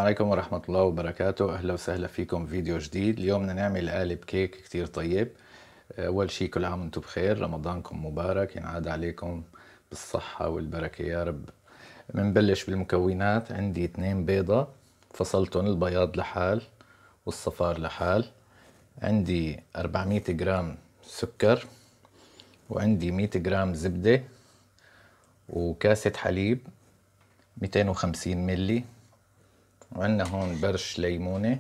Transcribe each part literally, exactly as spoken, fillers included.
عليكم ورحمة الله وبركاته. أهلا وسهلا فيكم فيديو جديد. اليوم بدنا نعمل قالب كيك كتير طيب. أول شي كل عام وانتم بخير، رمضانكم مبارك، ينعاد عليكم بالصحة والبركة يا رب. بنبلش بالمكونات. عندي اثنين بيضة فصلتهم، البياض لحال والصفار لحال. عندي أربعمية جرام سكر، وعندي مية جرام زبدة، وكاسة حليب ميتين وخمسين ملي، وعندنا هون برش ليمونة،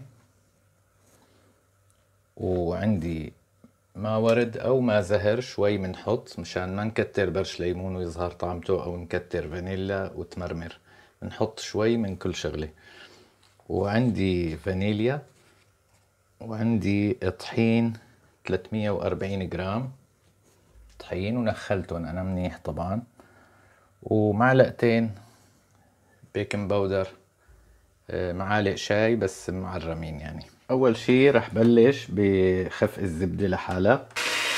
وعندي ما ورد او ما زهر شوي بنحط مشان ما نكتر برش ليمون ويظهر طعمته، او نكتر فانيلا وتمرمر. بنحط شوي من كل شغلة. وعندي فانيليا، وعندي طحين ثلاثمية وأربعين جرام طحين ونخلتهم انا منيح طبعا، ومعلقتين بيكنج باودر، معالق شاي بس معرمين يعني. اول شي رح بلش بخفق الزبدة لحالها.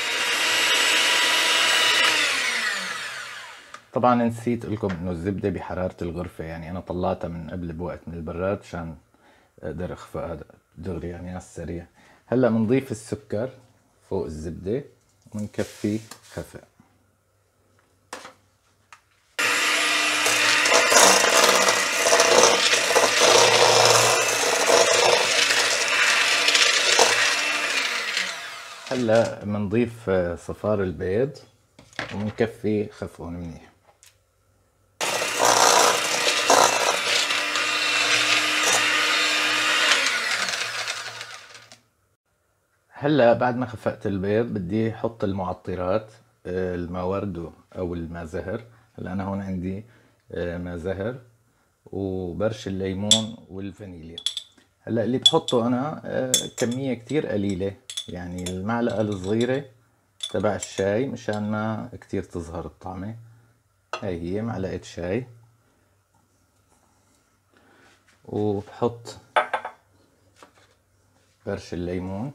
طبعا نسيت لكم انه الزبدة بحرارة الغرفة، يعني انا طلعتها من قبل بوقت من البراد عشان اقدر اخفقها دغري يعني على السريع. هلا بنضيف السكر فوق الزبدة ونكفي خفق. هلا بنضيف صفار البيض وبنكفي خفقهم منيح. هلا بعد ما خفقت البيض بدي احط المعطرات، الماء ورد او الماء زهر. هلا انا هون عندي ماء زهر وبرش الليمون والفانيليا. هلا اللي بحطه انا كمية كتير قليلة، يعني المعلقة الصغيرة تبع الشاي مشان ما كتير تظهر الطعمة. هاي هي معلقة شاي. وبحط برش الليمون،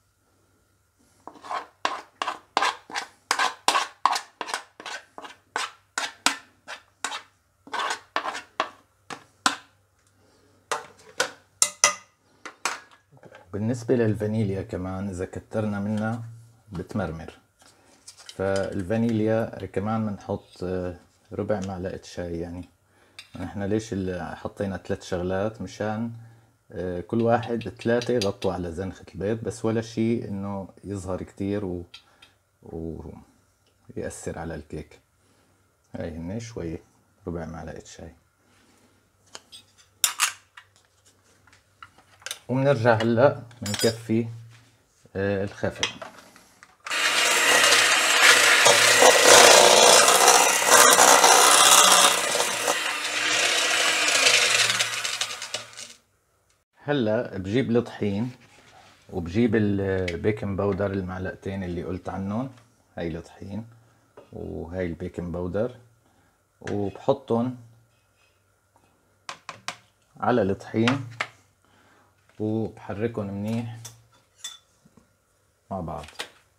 بالنسبة للفانيليا كمان إذا كترنا منها بتمرمر، فالفانيليا كمان بنحط ربع معلقة شاي. يعني نحن ليش اللي حطينا ثلاث شغلات؟ مشان كل واحد ثلاثة يغطوا على زنخة البيض، بس ولا شيء انه يظهر كتير و... ويأثر على الكيك. هاي هن شوي ربع معلقة شاي. وبنرجع هلا بنكفي الخفق. هلا بجيب الطحين وبجيب البيكنج باودر المعلقتين اللي قلت عنهم. هاي الطحين وهاي البيكنج باودر، وبحطهم على الطحين وبحركهم منيح مع بعض.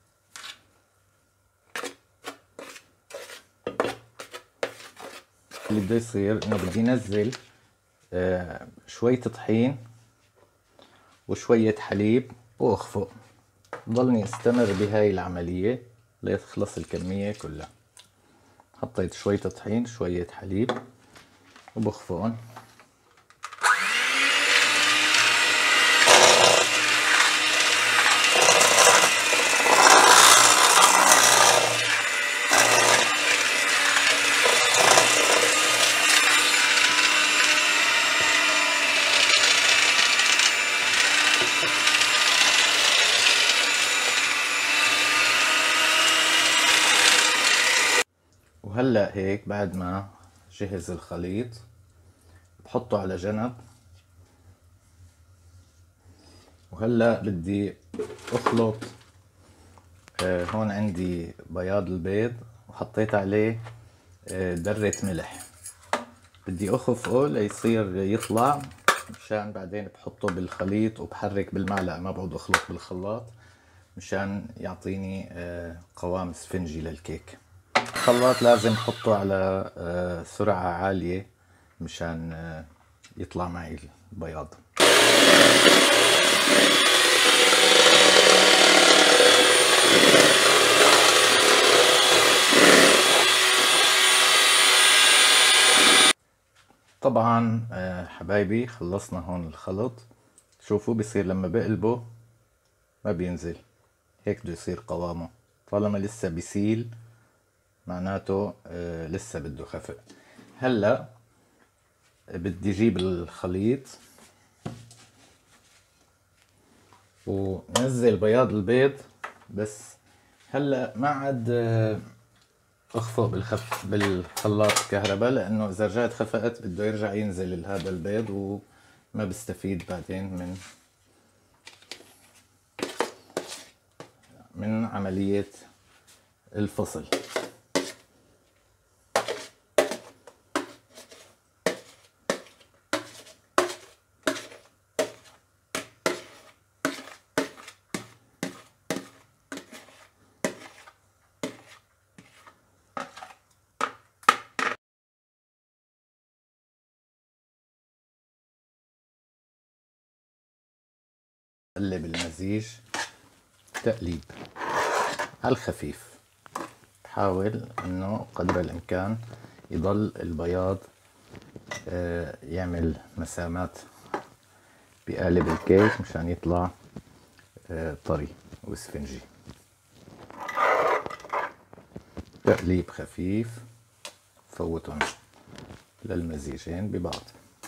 اللي بده يصير انه بدي انزل آه شوية طحين وشوية حليب واخفق. ضلني استمر بهاي العملية لتخلص الكمية كلها. حطيت شوية طحين شوية حليب وبخفقهم. وهلأ هيك بعد ما جهز الخليط بحطه على جنب. وهلأ بدي اخلط. آه هون عندي بياض البيض وحطيت عليه آه درة ملح. بدي اخفقه ليصير يطلع، مشان بعدين بحطه بالخليط وبحرك بالمعلقة، ما بقعد اخلط بالخلاط مشان يعطيني آه قوام اسفنجي للكيك. الخلاط لازم احطه على سرعة عالية مشان يطلع معي البياض. طبعا حبايبي خلصنا هون الخلط. شوفوا بصير لما بقلبه ما بينزل، هيك بده يصير قوامه. طالما لسه بيسيل معناته لسه بده خفق. هلا بدي اجيب الخليط ونزل بياض البيض، بس هلا ما عاد اخفق بالخف بالخلاط كهرباء، لانه اذا رجعت خفقت بده يرجع ينزل هذا البيض وما بستفيد بعدين من من عملية الفصل. قلب المزيج تقليب على الخفيف، حاول انه قدر الامكان يضل البياض يعمل مسامات بقالب الكيك مشان يطلع طري واسفنجي. تقليب خفيف، فوتهم للمزيجين ببعض.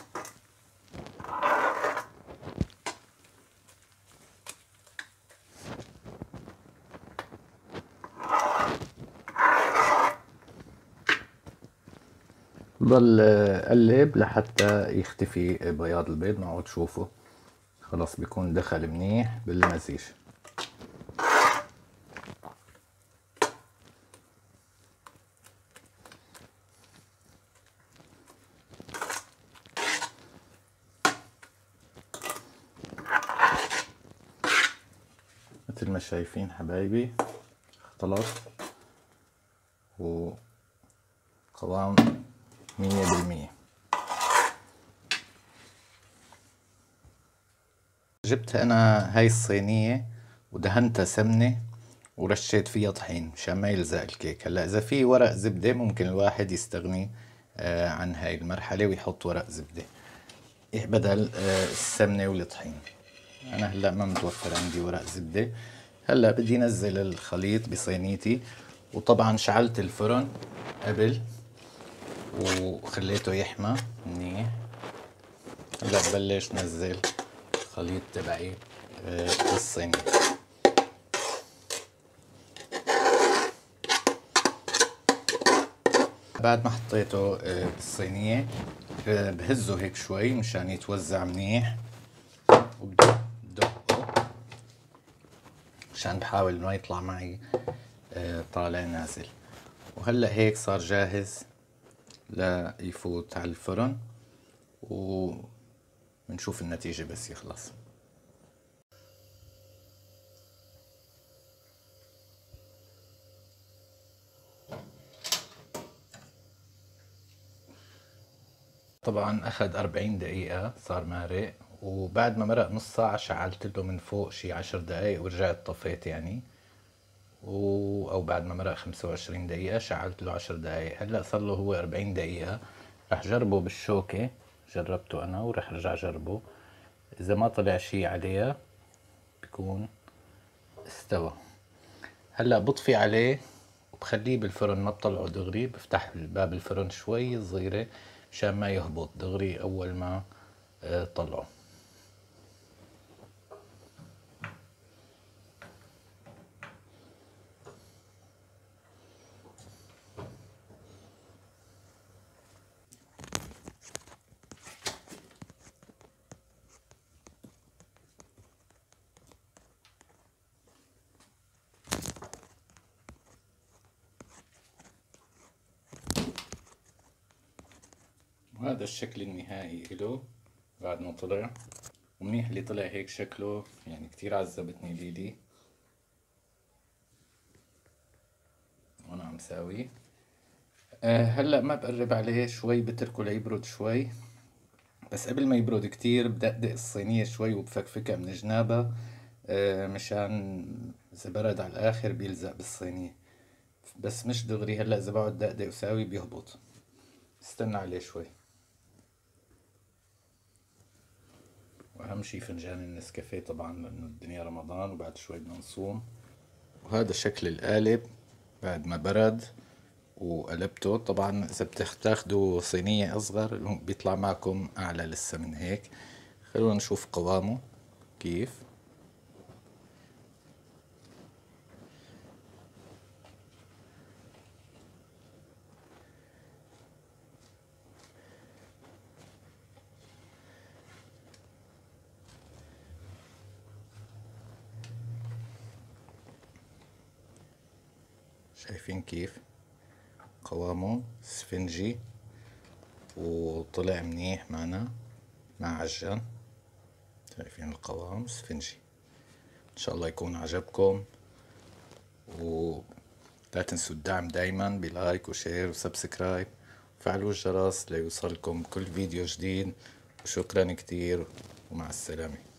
ضل قلب لحتى يختفي بياض البيض، معه تشوفه خلاص بيكون دخل منيح بالمزيج. مثل ما شايفين حبايبي اختلط وقوام مية بالمية. جبت انا هاي الصينية ودهنتها سمنة ورشيت فيها طحين مشان ما يلزق الكيك. هلا اذا في ورق زبدة ممكن الواحد يستغني عن هاي المرحلة ويحط ورق زبدة بدل السمنة والطحين. انا هلا ما متوفر عندي ورق زبدة. هلا بدي انزل الخليط بصينيتي، وطبعا شعلت الفرن قبل وخليته يحمى منيح. هلا ببلش نزل الخليط تبعي بالصينية. بعد ما حطيته بالصينية بهزه هيك شوي مشان يتوزع منيح، وبدقه مشان بحاول ما يطلع معي طالع نازل. وهلا هيك صار جاهز ليفوت على الفرن ونشوف النتيجة بس يخلص. طبعا اخذ أربعين دقيقة صار مارق، وبعد ما مرق نص ساعة شعلت له من فوق شي عشر دقايق ورجعت طفيت يعني، و... او بعد ما مرق خمسة وعشرين دقيقة شعلت له عشر دقايق. هلا صار له هو أربعين دقيقة. رح جربه بالشوكة، جربته انا ورح ارجع جربه. اذا ما طلع شي عليها بكون استوى. هلا بطفي عليه وبخليه بالفرن، ما بطلعه دغري، بفتح باب الفرن شوي صغيرة مشان ما يهبط دغري اول ما طلعه. وهذا الشكل النهائي له بعد ما طلع. ومنيح اللي طلع هيك شكله، يعني كتير عذبتني ليلي وانا عم ساوي. أه هلا ما بقرب عليه شوي، بتركه ليبرد شوي بس قبل ما يبرد كتير بدقدق الصينية شوي وبفكفكها من جنابها، آه، مشان إذا برد على الآخر بيلزق بالصينية. بس مش دغري هلا، إذا بقعد دقدق وساوي بيهبط. استنى عليه شوي. وأهم شي فنجان النسكافيه طبعا، لأنه الدنيا رمضان وبعد شوي بدنا نصوم. وهذا شكل القالب بعد ما برد وقلبته. طبعا إذا بتاخدوا صينية أصغر بيطلع معكم أعلى لسه من هيك. خلونا نشوف قوامه كيف. شايفين كيف قوامه سفنجي وطلع منيح معنا، ما عجن. شايفين القوام سفنجي. ان شاء الله يكون عجبكم، ولا تنسوا الدعم دايما بلايك وشير وسبسكرايب، وفعلوا الجرس ليوصلكم كل فيديو جديد. وشكرا كتير ومع السلامة.